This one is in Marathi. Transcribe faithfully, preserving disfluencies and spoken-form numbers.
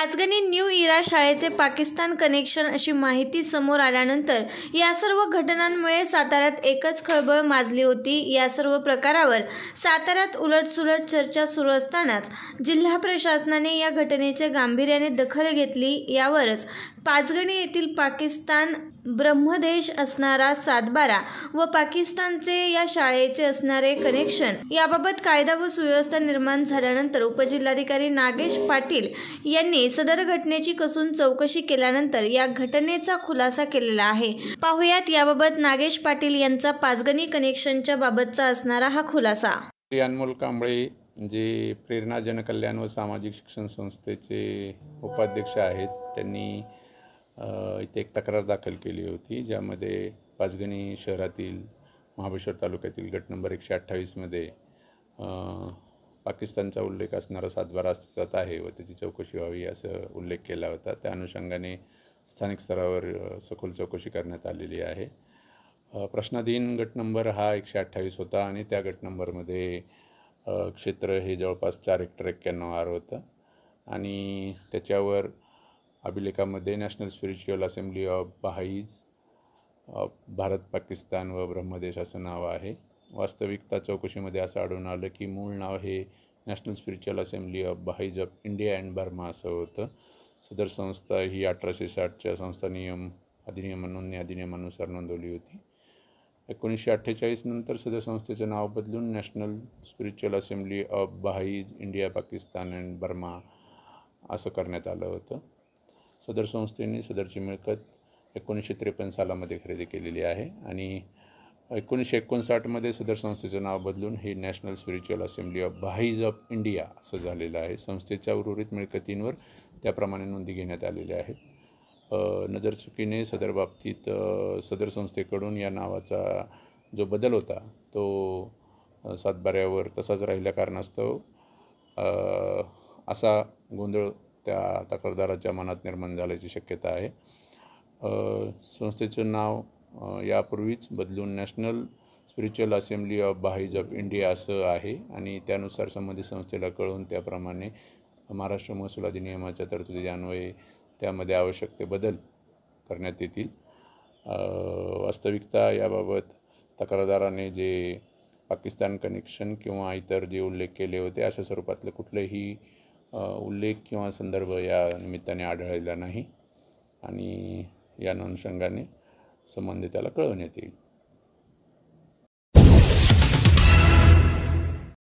पाचगणी न्यू इरा शाळेचे पाकिस्तान कनेक्शन अशी माहिती समोर आल्यानंतर या सर्व घटनांमुळे साताऱ्यात एकच खळबळ माजली होती। या सर्व प्रकारावर साताऱ्यात उलटसुलट चर्चा सुरू असतानाच जिल्हा प्रशासनाने या घटनेचे गांभीर्याने दखल घेतली। यावरच पाचगणी येथील पाकिस्तान ब्रह्मदेश असणारा सातबारा व पाकिस्तानचे या शाळेचे असणारे कनेक्शन याबाबत कायदा व सुव्यवस्था निर्माण झाल्यानंतर उपजिल्हाधिकारी नागेश पाटील यांनी सदर घटनेची कसून चौकशी केल्यानंतर या घटनेचा खुलासा केलेला आहे। पाहुयात याबाबत नागेश पाटील यांचा पाचगणी कनेक्शनच्या बाबतचा असणारा हा खुलासा। अनमोल कांबळे जे प्रेरणा जनकल्याण व सामाजिक शिक्षण संस्थेचे उपाध्यक्ष आहेत, त्यांनी इथे एक तक्रार दाखल केली होती, ज्यामध्ये पाचगणी शहरातील महाबळेश्वर तालुक्यातील गट नंबर एकशे अठ्ठावीसमध्ये पाकिस्तानचा उल्लेख असणारा सातबारा अस्तित्वात आहे व त्याची चौकशी व्हावी असं उल्लेख केला होता। त्या अनुषंगाने स्थानिक स्तरावर सखोल चौकशी करण्यात आलेली आहे। प्रश्नाधीन गट नंबर हा एकशे अठ्ठावीस होता आणि त्या गट नंबरमध्ये क्षेत्र हे जवळपास चार हेक्टर एक्क्याण्णव आर होतं आणि त्याच्यावर अभिलेखामध्ये national spiritual assembly of Bahais of Bharat Pakistan व ब्रह्मदेश असं नाव आहे। वास्तविकता चौकशीमध्ये असं आढळून आलं की मूळ नाव हे national spiritual assembly of Bahais of India and Burma असं होतं। सदर संस्था ही अठराशे साठच्या संस्था नियम अधिनियम नोंदणी अधिनियमानुसार नोंदवली होती। एकोणीसशे अठ्ठेचाळीस नंतर सदर संस्थेचं नाव बदलून national spiritual assembly of Bahais India Pakistan and Burma असं करण्यात आलं होतं। सदर संस्थेने सदरची मिळकत एकोणीसशे त्रेपन्न सालामध्ये खरेदी केलेली आहे आणि एकोणीसशे एकोणसाठमध्ये सदर संस्थेचं नाव बदलून हे national spiritual assembly of Bahais of India असं झालेलं आहे। संस्थेच्या उर्वरित मिळकतींवर त्याप्रमाणे नोंदी घेण्यात आलेल्या आहेत। नजरचुकीने सदर बाबतीत सदर संस्थेकडून या नावाचा जो बदल होता तो सातबाऱ्यावर तसाच राहिल्या कारणास्तव असा गोंधळ त्या तक्रारदाराच्या मनात निर्माण झाल्याची शक्यता आहे। संस्थेचं नाव यापूर्वीच बदलून national spiritual assembly of Bahais of India असं आहे आणि त्यानुसार संबंधित संस्थेला कळवून त्याप्रमाणे महाराष्ट्र महसूल अधिनियमाच्या तरतुदी अन्वये त्यामध्ये आवश्यक ते बदल करण्यात येतील। वास्तविकता याबाबत तक्रारदाराने जे पाकिस्तान कनेक्शन किंवा इतर जे उल्लेख केले होते अशा स्वरूपातलं कुठलेही उल्लेख किंवा संदर्भ या निमित्ताने आढळलेला नाही आणि या अनुषंगाने संबंधिताला कळवण्यात येईल।